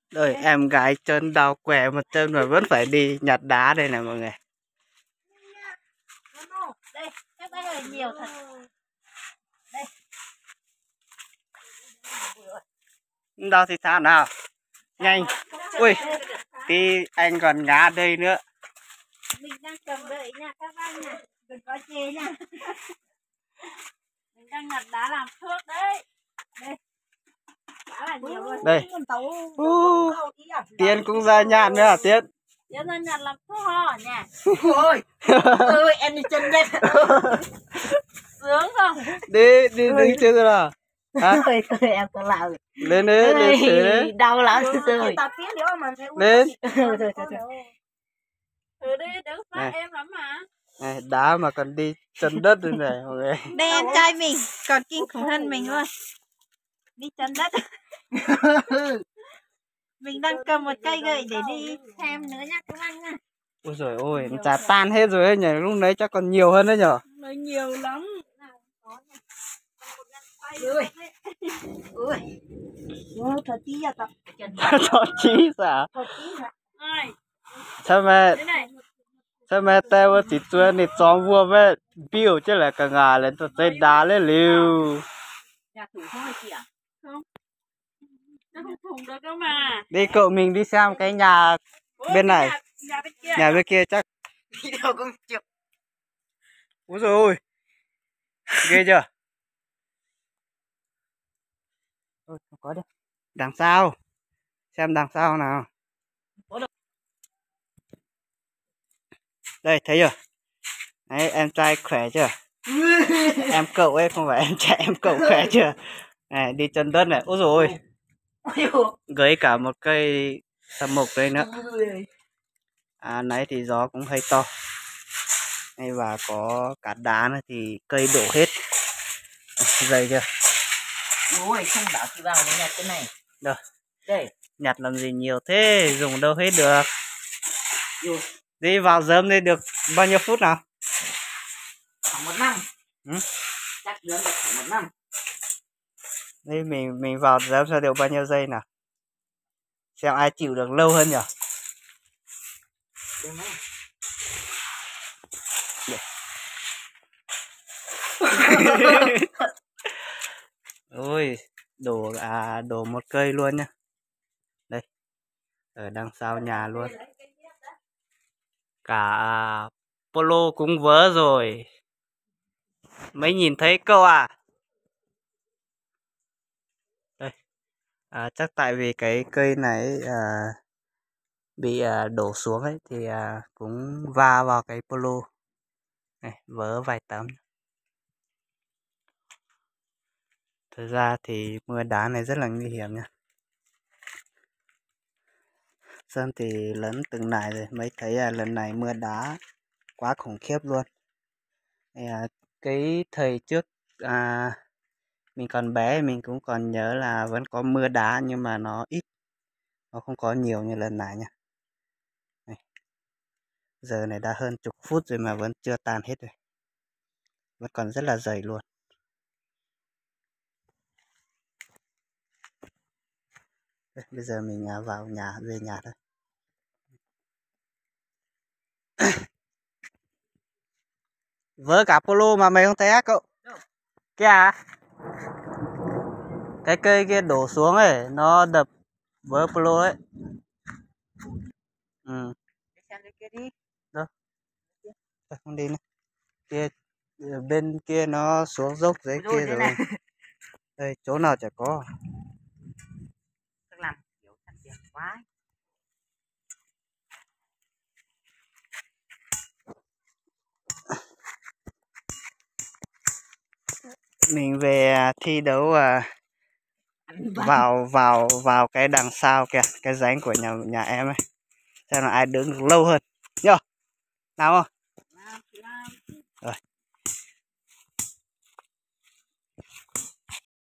Rồi em gái chân đau què một chân mà vẫn phải đi nhặt đá đây này mọi người. Đây, các bác ơi, nhiều thật. Đây. Đau thì sao nào? Nhanh. Ui, tí anh còn ngã đây nữa. Mình đang cầm đợi nha các bác nha. Đừng có chê nha. Mình đang nhặt đá làm thuốc đấy. Đây. Đá là nhiều luôn. Đây. Tiến cũng ra nhặt nữa hả Tiến? Tiến ra nhặt làm thuốc ho nha. Ôi. Ôi em đi chân nhặt. Sướng không? Đi đứng chưa rồi nào? Hả? Ôi em có làm. Lên thử đấy. Đau lắm rồi. Lên. Thử đi, đừng phá em lắm mà. Này, đá mà còn đi chân đất rồi này mọi người. Đây em trai mình còn kinh khủng hơn mình luôn. Đi chân đất. Mình đang cầm một cây gậy để đi xem nữa nhá các anh nha. Ôi giời ôi, chả tan hết rồi ấy nhỉ, lúc đấy chắc còn nhiều hơn đấy nhở. Nó nhiều lắm. Ui. Ui. Thật chí à tập. Thật chí sao? Thật chí hả? Ai? Sao mẹ tao chỉ chuyên để chọn vua với biểu chứ là cả ngà lên tụi dây đá lên liều. Nhà thủ không hay chị à? Không. Nó không thùng được đâu mà. Đi cậu mình đi xem cái nhà bên này. Nhà bên kia chắc. Đi đâu cũng chịu. Úi dồi ôi. Ghê chưa? Ôi, không có đâu. Đằng sau. Xem đằng sau nào. Đây, thấy chưa? Đấy, em trai khỏe chưa? Em cậu ấy, không phải em trai, em cậu khỏe chưa? Này, đi chân đất này. Ôi dồi ôi. Gấy cả một cây sâm mục đây nữa. Nãy thì gió cũng hơi to. Đây và có cả đá nữa thì cây đổ hết. Dày chưa? Ôi, không bảo chị vào để nhặt cái này. Đâu? Đây. Nhặt làm gì nhiều thế, dùng đâu hết được. Đi vào giớm đây được bao nhiêu phút nào? Khoảng 1 năm. Ừ? Chắc giớm được khoảng 1 năm. Đây mình vào giớm sẽ được bao nhiêu giây nào? Xem ai chịu được lâu hơn nhỉ? Ôi, đổ một cây luôn nhá. Đây, ở đằng sau nhà luôn. Cả polo cũng vỡ rồi. Mấy nhìn thấy câu à? Đây, chắc tại vì cái cây này bị đổ xuống ấy thì cũng va vào cái polo. Này, vỡ vài tấm. Thực ra thì mưa đá này rất là nguy hiểm nha. Sơn thì lấn từng này rồi mới thấy lần này mưa đá quá khủng khiếp luôn. Cái thời trước mình còn bé mình cũng còn nhớ là vẫn có mưa đá nhưng mà nó ít, nó không có nhiều như lần này nha. Này. Giờ này đã hơn chục phút rồi mà vẫn chưa tan hết rồi, vẫn còn rất là dày luôn. Đây, bây giờ mình vào nhà, về nhà thôi. Vỡ cả polo mà mày không thấy á cậu? Kìa à? Cái cây kia đổ xuống ấy, nó đập vỡ polo ấy. Ừ. Xem cái kia đi. Đâu? Không đi nữa. Kia, bên kia nó xuống dốc dưới kia rồi. Này. Đây, chỗ nào chả có. Làm kiểu thằng tiền quá. Mình về thi đấu vào cái đằng sau kìa, cái rãnh của nhà em ấy. Xem là ai đứng được lâu hơn. Nhờ. Nào không?